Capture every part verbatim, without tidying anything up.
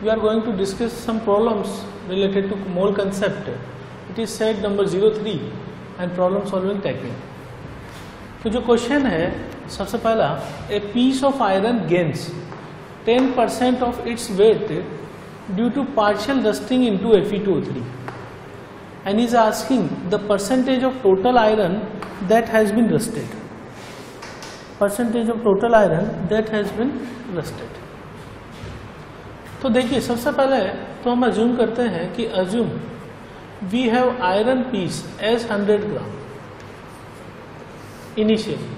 we are going to discuss some problems related to mole concept. It is set number zero three and problem solving technique. तो जो question है सबसे पहला, a piece of iron gains ten percent of its weight due to partial rusting into F e two O three and is asking the percentage of total iron that has been rusted. Percentage of total iron that has been rusted. तो देखिए सबसे पहले तो हम assume करते हैं कि assume we have iron piece as hundred gram initially.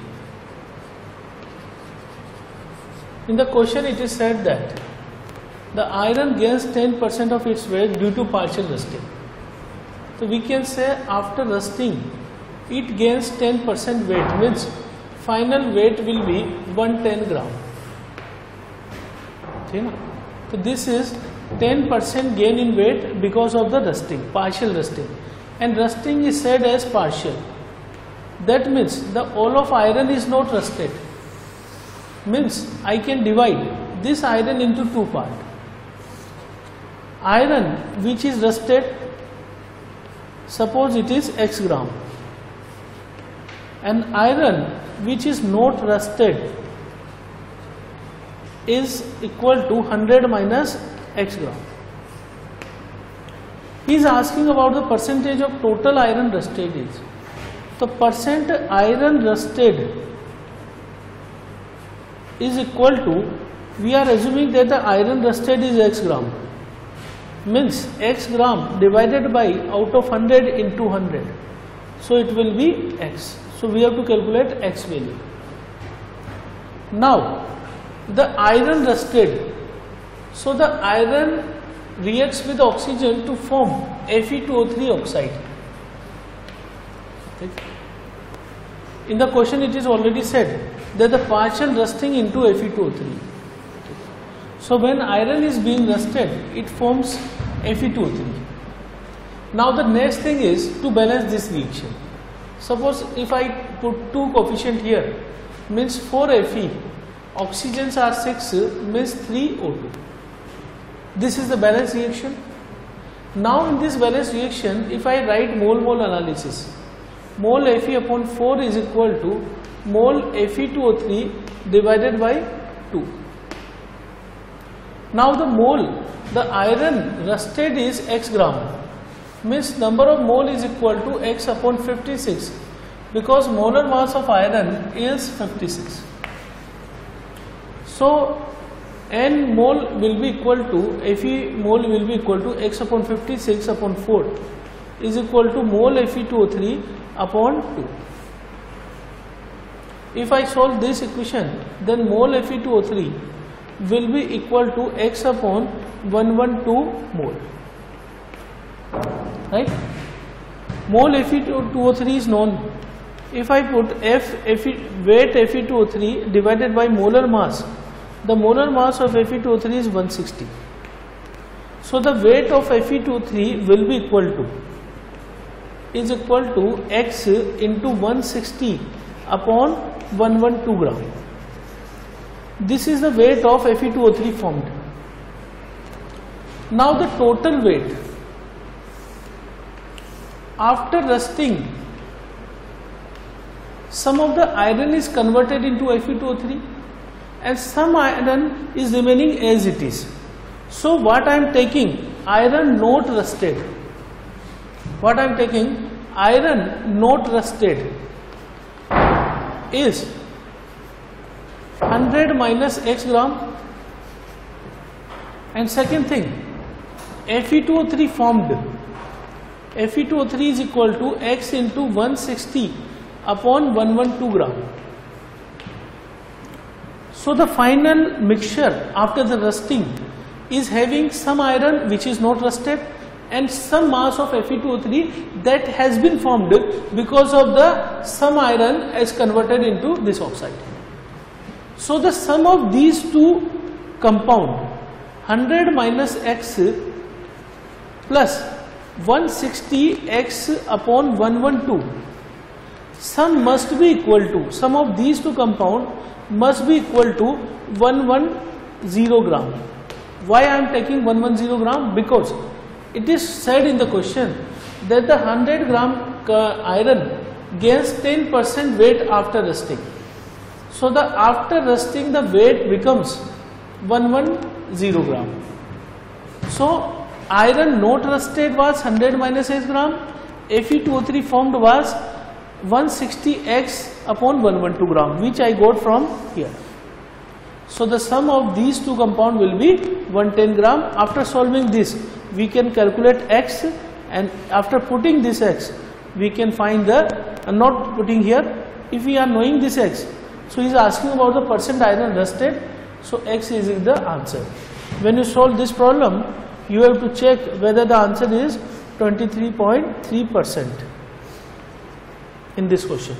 In the question it is said that the iron gains ten percent of its weight due to partial rusting. So we can say after rusting it gains ten percent weight, means final weight will be one hundred ten gram. Okay, na? So this is ten percent gain in weight because of the rusting, partial rusting, and rusting is said as partial. That means the all of iron is not rusted. Means I can divide this iron into two parts. Iron which is rusted, suppose it is x gram, and iron which is not rusted is equal to one hundred minus x gram. He is asking about the percentage of total iron rusted is. So percent iron rusted is equal to, we are assuming that the iron rusted is x gram, means x gram divided by out of one hundred into one hundred, so it will be x. So we have to calculate x value. Now the iron rusted, so the iron reacts with oxygen to form F e two O three oxide. In the question it is already said that the partial rusting into F e two O three. So when iron is being rusted, it forms F e two O three. Now the next thing is to balance this reaction. Suppose if I put two coefficient here, means four Fe, oxygens are six, means three O two. This is the balance reaction. Now in this balance reaction, if I write mole-mole analysis, mole Fe upon four is equal to mole F e two O three divided by two. Now the mole, the iron rusted is x gram, means number of mole is equal to x upon fifty-six, because molar mass of iron is fifty-six. So n mole will be equal to, Fe mole will be equal to x upon fifty-six upon four is equal to mole F e two O three upon two. If I solve this equation, then mole F e two O three will be equal to x upon one hundred twelve mole. Right? Mole F e two O three is known. If I put F, Fe, weight F e two O three divided by molar mass, the molar mass of F e two O three is one hundred sixty. So the weight of F e two O three will be equal to, is equal to x into one hundred sixty upon one hundred twelve gram. This is the weight of F e two O three formed. Now the total weight after rusting, some of the iron is converted into F e two O three and some iron is remaining as it is. So what I am taking, iron not rusted. What I am taking, iron not rusted is one hundred minus x gram, and second thing, F e two O three formed, F e two O three is equal to x into one hundred sixty upon one hundred twelve gram. So the final mixture after the rusting is having some iron which is not rusted and some mass of F e two O three that has been formed because of the some iron is converted into this oxide. So the sum of these two compound, one hundred minus x plus one hundred sixty x upon one hundred twelve, sum must be equal to, sum of these two compound must be equal to one hundred ten gram. Why I am taking one hundred ten gram? Because it is said in the question that the one hundred gram iron gains ten percent weight after rusting. So the after rusting the weight becomes one hundred ten gram. So iron not rusted was one hundred minus H gram, F E two O three formed was one hundred sixty X upon one hundred twelve gram, which I got from here. So the sum of these two compound will be one hundred ten gram. After solving this, we can calculate X, and after putting this X, we can find the, uh, not putting here, if we are knowing this X, so he is asking about the percent iron rusted, so X is the answer. When you solve this problem, you have to check whether the answer is twenty-three point three percent in this question.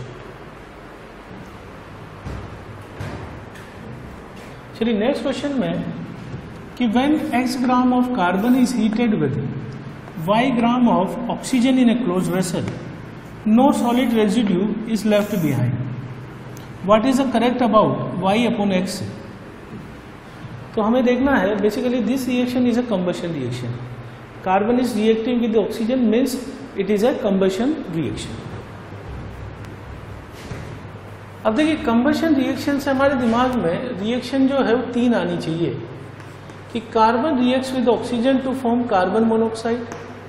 चलिए next question में कि when x gram of carbon is heated with y gram of oxygen in a closed vessel, no solid residue is left behind. What is the correct about y upon x? तो हमें देखना है basically this reaction is a combustion reaction. Carbon is reacting with oxygen means it is a combustion reaction. अब देखिए combustion reaction से हमारे दिमाग में रिएक्शन जो है वो तीन आनी चाहिए कि carbon reacts with oxygen to form carbon monoxide,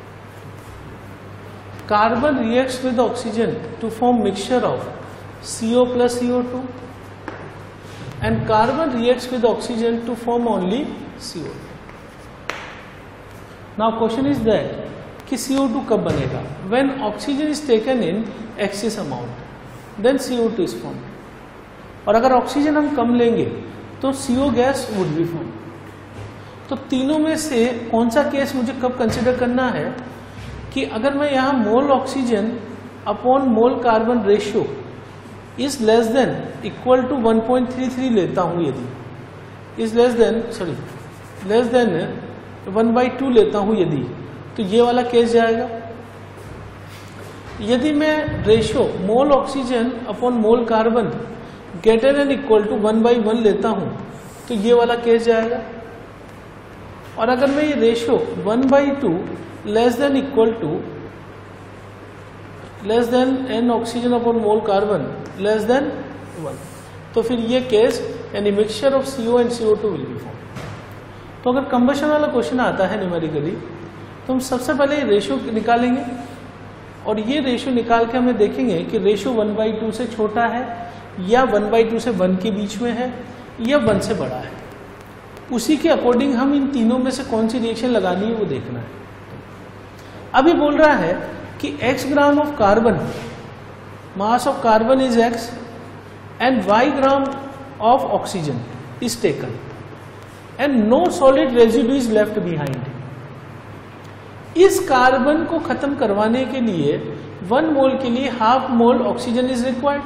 carbon reacts with oxygen to form mixture of C O plus C O two, and carbon reacts with oxygen to form only C O two. Now question is that कि C O two कब बनेगा? When oxygen is taken in excess amount, then C O two is formed. और अगर oxygen हम कम लेंगे तो C O gas would be formed. तो तीनों में से कौन सा केस मुझे कब कंसिडर करना है कि अगर मैं यहाँ mole oxygen upon mole carbon ratio is less than equal to one point three three लेता हूं, यदि is less than sorry less than one by two लेता हूं यदि, तो ये वाला केस जाएगा. यदि मैं ratio mole oxygen upon mole carbon greater than equal to one by one लेता हूं तो ये वाला केस जाएगा. और अगर मैं ये ratio one by two less than equal to less than an oxygen upon mole carbon less than one, तो फिर ये केस यानी mixture of C O and C O two will be form. तो अगर कंबशन वाला question आता है numerically तो हम सबसे पहले रेशियो निकालेंगे और ये रेशियो निकाल के हमें देखेंगे कि रेशियो वन बाई टू से छोटा है या वन बाई टू से वन के बीच में है या वन से बड़ा है. उसी के अकॉर्डिंग हम इन तीनों में से कौन सी रिएक्शन लगानी है वो देखना है. अभी बोल रहा है कि x gram of carbon, mass of carbon is x and y gram of oxygen is taken and no solid residue is left behind. इस कार्बन को खत्म करवाने के लिए वन मोल के लिए half mole oxygen is required,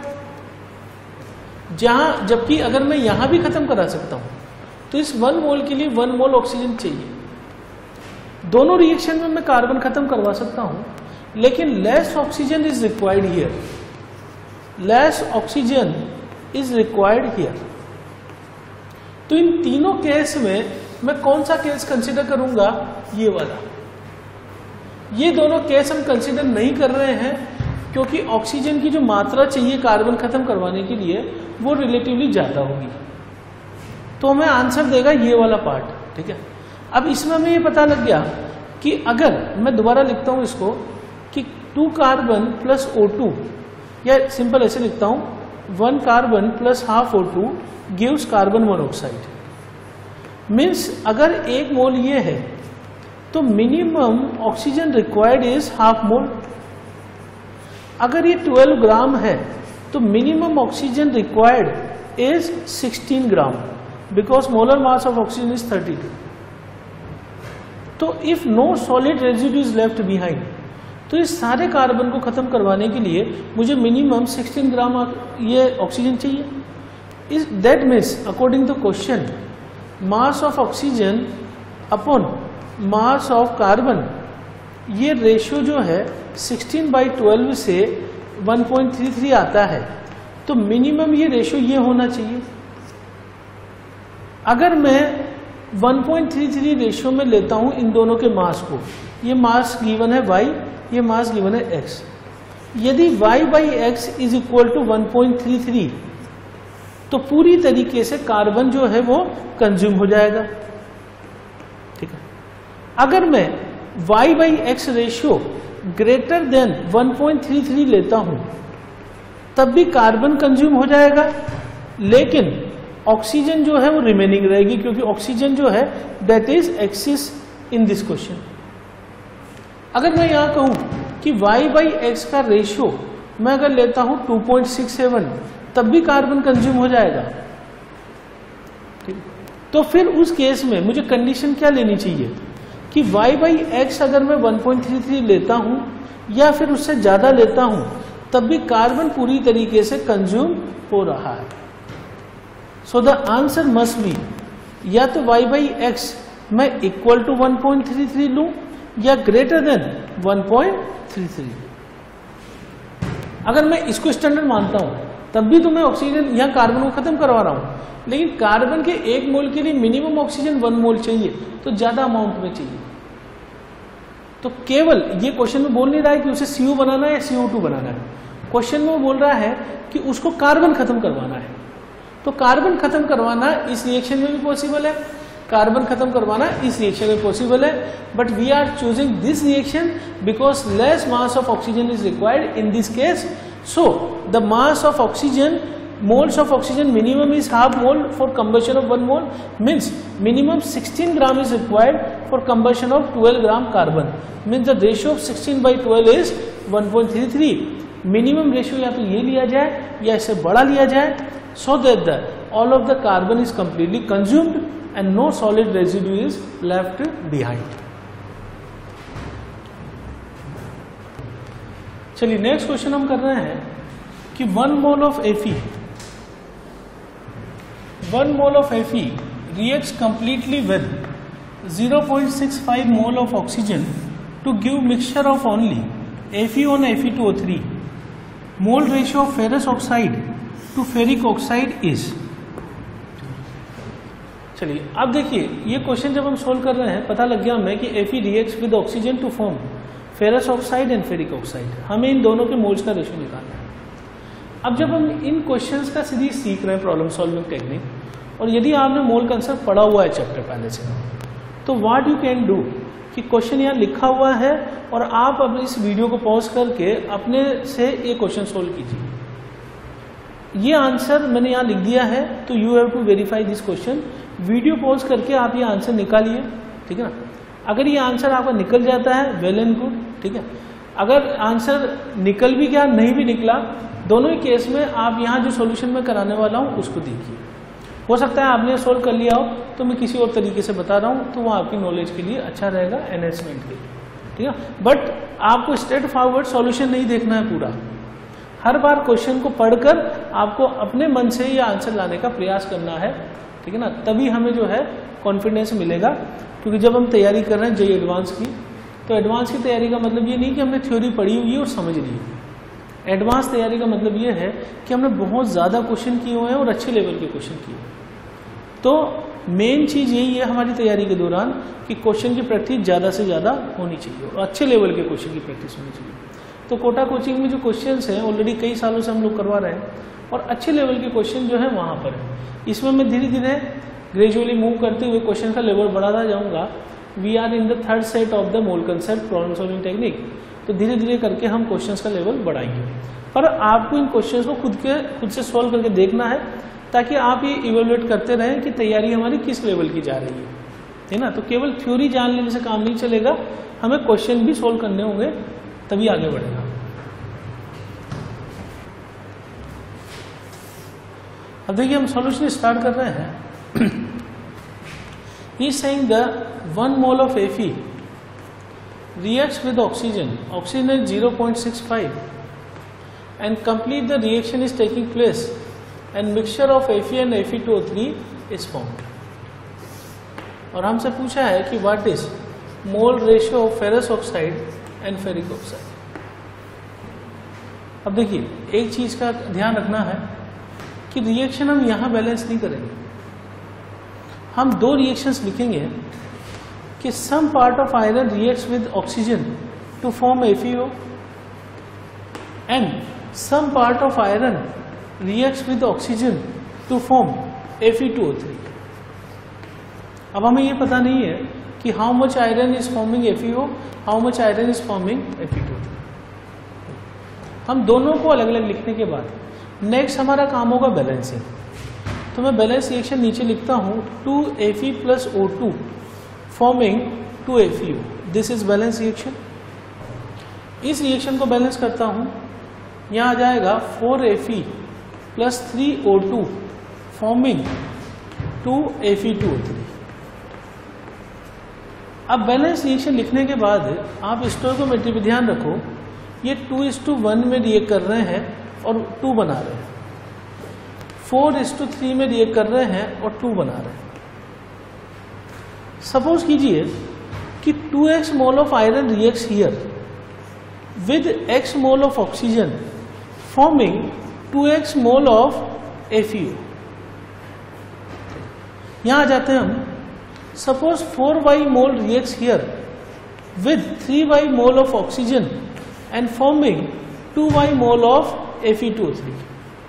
जहां जबकि अगर मैं यहां भी खत्म करा सकता हूं तो इस वन मोल के लिए वन मोल ऑक्सीजन चाहिए. दोनों रिएक्शन में मैं कार्बन खत्म करवा सकता हूं लेकिन less oxygen is required here, less oxygen is required here. तो इन तीनों केस में मैं कौन सा केस कंसीडर करूंगा? ये वाला. ये दोनों केस हम कंसीडर नहीं कर रहे हैं क्योंकि ऑक्सीजन की जो मात्रा चाहिए कार्बन खत्म करवाने के लिए वो रिलेटिवली ज्यादा होगी, तो हमें आंसर देगा ये वाला पार्ट. ठीक है. अब इसमें हमें ये पता लग गया कि अगर मैं दोबारा लिखता हूं इसको कि two carbon plus O two, या सिंपल ऐसे लिखता हूं one carbon plus half O two gives carbon monoxide. Means अगर एक मोल ये है तो minimum oxygen required is half mole. अगर ये ट्वेल्व ग्राम है तो minimum oxygen required is sixteen gram because molar mass of oxygen is thirty two. तो if no solid residue is left behind, तो इस सारे कार्बन को खत्म करवाने के लिए मुझे मिनिमम सिक्सटीन ग्राम ये ऑक्सीजन चाहिए. इस that means according to question mass of oxygen upon mass of carbon, ये रेशियो जो है सिक्सटीन बाई ट्वेल्व से वन पॉइंट थ्री थ्री आता है, तो मिनिमम ये रेशियो ये होना चाहिए. अगर मैं one point three three ratio में लेता हूं इन दोनों के मास को, ये मास गिवन है y, ये मास गिवन है x। यदि y by x is equal to one point three three तो पूरी तरीके से कार्बन जो है वो कंज्यूम हो जाएगा, ठीक है। अगर मैं y by x ratio greater than one point three three लेता हूं तब भी कार्बन कंज्यूम हो जाएगा, लेकिन ऑक्सीजन जो है वो रिमेनिंग रहेगी, क्योंकि ऑक्सीजन जो है that is excess in this question. अगर मैं यहां कहूं कि y बाई एक्स का रेशियो मैं अगर लेता हूं टू पॉइंट सिक्स सेवन तब भी कार्बन कंज्यूम हो जाएगा, ठीक। तो फिर उस केस में मुझे कंडीशन क्या लेनी चाहिए कि y बाई एक्स अगर मैं वन पॉइंट थ्री थ्री लेता हूं या फिर उससे ज्यादा लेता हूं तब भी कार्बन पूरी तरीके से कंज्यूम हो रहा है। So the answer must be, या तो y बाई एक्स मैं equal to one point three three लूं या greater than one point three three. अगर मैं इसको स्टैंडर्ड मानता हूं तब भी तो मैं ऑक्सीजन यहां कार्बन को खत्म करवा रहा हूं, लेकिन कार्बन के एक मोल के लिए मिनिमम ऑक्सीजन वन मोल चाहिए, तो ज्यादा अमाउंट में चाहिए। तो केवल ये क्वेश्चन में बोल नहीं रहा है कि उसे सी ओ बनाना है या सी ओ टू बनाना है, क्वेश्चन में वो बोल रहा है कि उसको कार्बन खत्म करवाना है। तो कार्बन खत्म करवाना इस रिएक्शन में भी पॉसिबल है, कार्बन खत्म करवाना इस रिएक्शन में पॉसिबल है, but we are choosing this reaction because less mass of oxygen is required in this case. So the mass of oxygen, moles of oxygen minimum is half mole for combustion of one mole, means minimum sixteen gram is required for combustion of twelve gram carbon, means the ratio of sixteen by twelve is one point three three। minimum ratio या तो ये लिया जाए या इसे बड़ा लिया जाए, so that the all of the carbon is completely consumed and no solid residue is left behind। चलिए नेक्स्ट क्वेश्चन हम कर रहे हैं कि one mole of Fe one mole of Fe reacts completely with zero point six five mole of oxygen to give mixture of only Fe one Fe two O three। mole ratio of ferrous oxide to ferric oxide is। चलिए अब देखिए ये question जब हम solve कर रहे हैं पता लग गया हमें कि Fe reacts with oxygen to form ferrous oxide and ferric oxide। हमें इन दोनों के मोल्स का रेशियो निकालना है। अब जब हम इन क्वेश्चंस का सीरीज सीख रहे हैं प्रॉब्लम सॉल्विंग टेक्निक, और यदि आपने मोल कंसेप्ट पढ़ा हुआ है चैप्टर पहले से, तो व्हाट यू कैन डू कि क्वेश्चन यहाँ लिखा हुआ है और आप अब इस वीडियो को पॉज करके अपने से ये क्वेश्चन सोल्व कीजिए। ये आंसर मैंने यहाँ लिख दिया है, तो you have to verify this question. Video pause करके आप ये आंसर निकालिए, ठीक है ना। अगर ये आंसर आपका निकल जाता है वेल एंड गुड, ठीक है। अगर आंसर निकल भी गया नहीं भी निकला, दोनों ही केस में आप यहाँ जो सॉल्यूशन मैं कराने वाला हूँ उसको देखिए। हो सकता है आपने सोल्व कर लिया हो तो मैं किसी और तरीके से बता रहा हूँ, तो वो आपकी नॉलेज के लिए अच्छा रहेगा, एनहेंसमेंट के लिए, ठीक है। बट आपको स्ट्रेट फॉरवर्ड सॉल्यूशन नहीं देखना है पूरा, हर बार क्वेश्चन को पढ़कर आपको अपने मन से ये आंसर लाने का प्रयास करना है, ठीक है ना। तभी हमें जो है कॉन्फिडेंस मिलेगा, क्योंकि जब हम तैयारी कर रहे हैं जेई एडवांस की, तो एडवांस की तैयारी का मतलब ये नहीं कि हमने थ्योरी पढ़ी हुई है और समझ ली है। एडवांस तैयारी का मतलब ये है कि हमने बहुत ज़्यादा क्वेश्चन किए हुए हैं और अच्छे लेवल के क्वेश्चन किए। तो मेन चीज़ यही है हमारी तैयारी के दौरान कि क्वेश्चन की प्रैक्टिस ज़्यादा से ज़्यादा होनी चाहिए और अच्छे लेवल के क्वेश्चन की प्रैक्टिस होनी चाहिए। तो कोटा कोचिंग में जो क्वेश्चंस हैं ऑलरेडी कई सालों से हम लोग करवा रहे हैं और अच्छे लेवल के क्वेश्चन जो है वहाँ पर है। इसमें मैं धीरे धीरे ग्रेजुअली मूव करते हुए क्वेश्चन का लेवल बढ़ाता जाऊँगा। We are in the third set of the mole concept problem solving technique, तो धीरे धीरे करके हम क्वेश्चंस का लेवल बढ़ाएंगे। पर आपको इन क्वेश्चंस को खुद के खुद से सॉल्व करके देखना है, ताकि आप ये इवेलुएट करते रहें कि तैयारी हमारी किस लेवल की जा रही है, है ना। तो केवल थ्योरी जान लेने से काम नहीं चलेगा, हमें क्वेश्चन भी सॉल्व करने होंगे, तभी आगे बढ़ेगा। अब देखिए हम सॉल्यूशन स्टार्ट कर रहे हैं। He is saying the one mole of Fe reacts with oxygen, oxygen is zero point six five, and complete the reaction is taking place, and mixture of Fe and Fe two O three is formed। और हमसे पूछा है कि what is mole ratio of ferrous oxide and ferric oxide। अब देखिए एक चीज का ध्यान रखना है कि रिएक्शन हम यहां बैलेंस नहीं करेंगे, हम दो रिएक्शंस लिखेंगे कि some part of iron reacts with oxygen to form F E O and some part of iron reacts with oxygen to form F E two O three. अब हमें ये पता नहीं है कि how much iron is forming F E O, how much iron is forming F E two O three. हम दोनों को अलग अलग लिखने के बाद नेक्स्ट हमारा काम होगा बैलेंसिंग। तो मैं बैलेंस रिएक्शन नीचे लिखता हूं two F E plus O two forming two F E O. This is balance reaction. इस रिएक्शन को बैलेंस करता हूं, यहां आ जाएगा four F E plus three O two forming two F E two O three. अब balance reaction लिखने के बाद आप स्टोइकोमेट्री पे ध्यान रखो, ये टू इज टू वन में रिएक्ट कर रहे हैं और टू बना रहे हैं, फोर इज टू थ्री में रिएक्ट कर रहे हैं और टू बना रहे हैं। सपोज कीजिए कि two X mole of iron reacts here with X mole of oxygen forming two X mole of F E O. यहां आ जाते हैं हम। Suppose four Y mole reacts here with three Y mole of oxygen and forming two Y mole of F E two O three.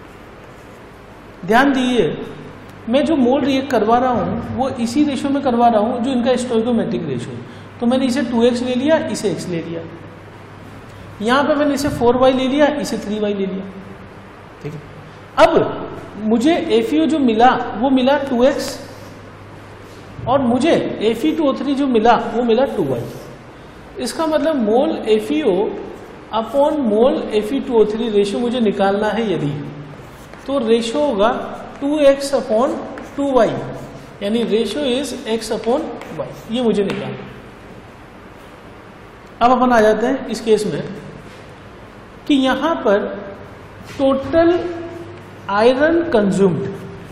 ध्यान दीजिए, मैं जो मोल react करवा रहा हूं वो इसी रेशो में करवा रहा हूं जो इनका स्टोइकोमेट्रिक रेशो। तो मैंने इसे टू एक्स ले लिया, इसे x ले लिया, यहां पे मैंने इसे फोर वाई ले लिया, इसे थ्री वाई ले लिया। ठीक है। अब मुझे एफ ई ओ जो मिला वो मिला टू एक्स और मुझे F E two O three जो मिला वो मिला टू वाई। इसका मतलब mole F E O upon mole F E two O three ratio मुझे निकालना है यदि, तो रेशो होगा two X upon two Y, यानी ratio is x upon Y. ये मुझे निकालना। अब अपन आ जाते हैं इस केस में कि यहां पर total iron consumed,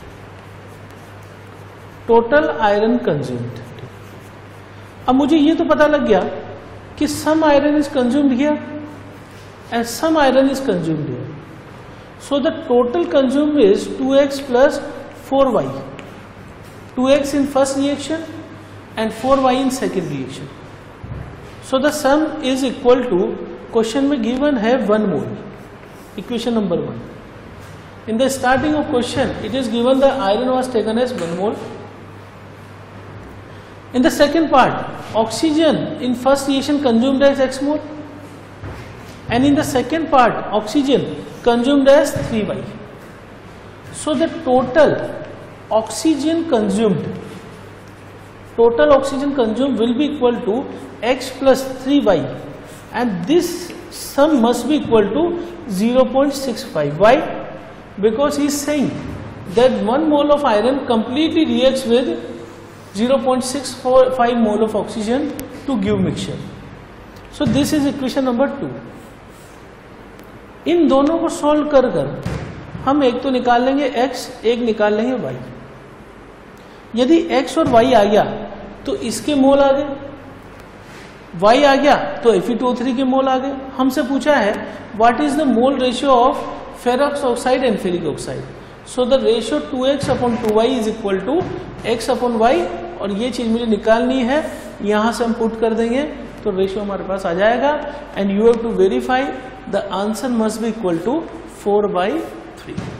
total iron consumed. अब मुझे ये तो पता लग गया कि some iron is consumed here and some iron is consumed here. So the total consumed is two X plus four Y. Two X in first reaction and four Y in second reaction. So the sum is equal to, question में given है one mole. Equation number one. In the starting of question, it is given the iron was taken as one mole. In the second part, oxygen in first reaction consumed as x mole. And in the second part, oxygen consumed as three y. So the total oxygen consumed, total oxygen consumed will be equal to x plus three y, and this sum must be equal to zero point six five. Why? Because he is saying that one mole of iron completely reacts with zero point six five mole of oxygen to give mixture. So this is equation number two. इन दोनों को solve कर कर हम एक तो निकाल लेंगे x, एक निकाल लेंगे y। यदि x और y आ गया तो इसके मोल आ गए, y आ गया तो F E two O three के मोल आ गए। हमसे पूछा है what is the mole ratio of ferrous oxide and ferric oxide. So the ratio two X upon two Y is equal to X upon Y, और ये चीज मुझे निकालनी है, यहां से हम पुट कर देंगे तो रेशियो हमारे पास आ जाएगा। And you have to verify the answer must be equal to four by three.